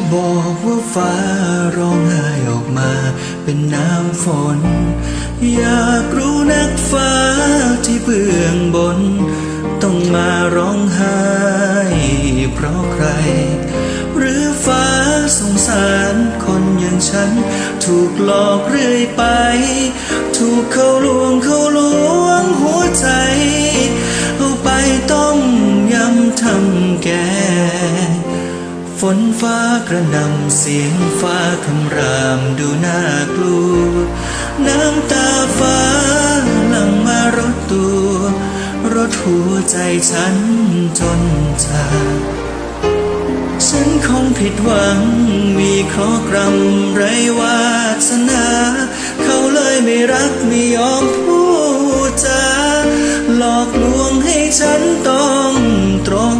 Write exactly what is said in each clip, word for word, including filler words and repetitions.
บอกว่าฟ้าร้องไห้ออกมาเป็นน้ำฝนอยากรู้นักฟ้าที่เบื้องบนต้องมาร้องไห้เพราะใครหรือฟ้าสงสารคนอย่างฉันถูกหลอกเรื่อยไปถูกเขาลวงเขาลวงหัวใจเอาไปต้มยำทำแกงฝนฟ้ากระหน่ำเสียงฟ้าคำรามดูน่ากลัวน้ำตาฟ้าหลั่งมารดตัวรดหัวใจฉันจนชาฉันคงผิดหวังมีเคราะห์กรรมไรวาสนาเขาเลยไม่รักไม่ยอมพูดจาหลอกลวงให้ฉันต้องตรง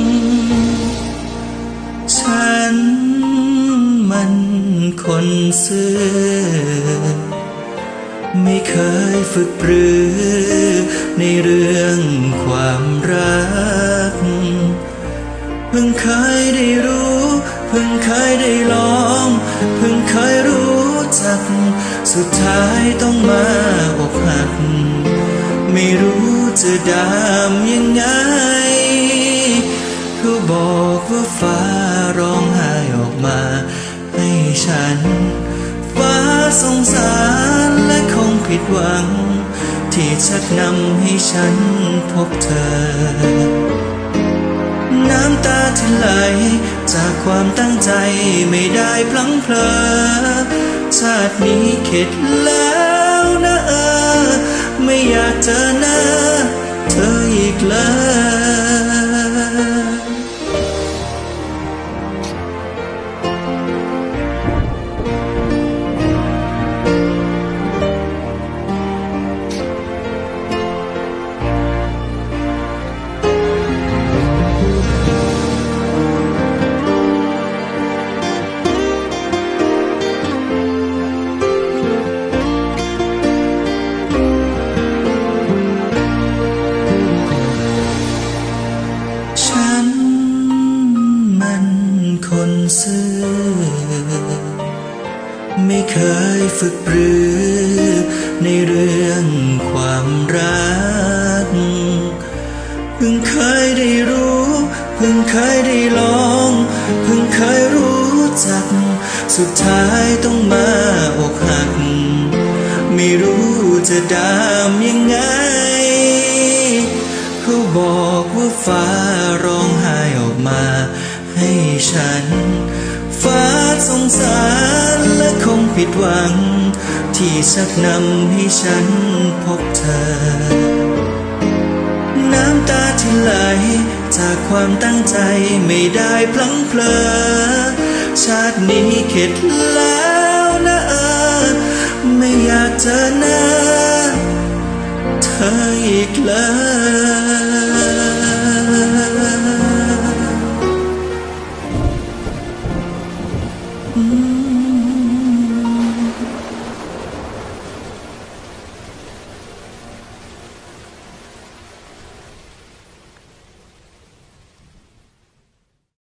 ฉันมันคนซื่อไม่เคยฝึกปรือในเรื่องความรักเพิ่งเคยได้รู้เพิ่งเคยได้ลองเพิ่งเคยรู้จักสุดท้ายต้องมาอกหักไม่รู้จะดามยังไงเขาบอกว่าฟ้าร้องไห้ออกมาให้ฉันฟ้าสงสารและคงผิดหวังที่ชักนำให้ฉันพบเธอน้ำตาที่ไหลจากความตั้งใจไม่ได้พลั้งเผลอชาตินี้เข็ดแล้วนะเออไม่อยากเจอหน้าเธออีกเลยคนซื่อไม่เคยฝึกปรือในเรื่องความรักเพิ่งเคยได้รู้เพิ่งเคยได้ลองเพิ่งเคยรู้จักสุดท้ายต้องมาอกหักไม่รู้จะดามยังไงเขาบอกว่าฟ้าร้องไห้ออกมาให้ฉันฟ้าสงสารและคงผิดหวังที่ชักนำให้ฉันพบเธอน้ำตาที่ไหลจากความตั้งใจไม่ได้พลั้งเผลอชาตินี้เข็ดแล้วนะเออไม่อยากเจอหน้าเธออีกเลย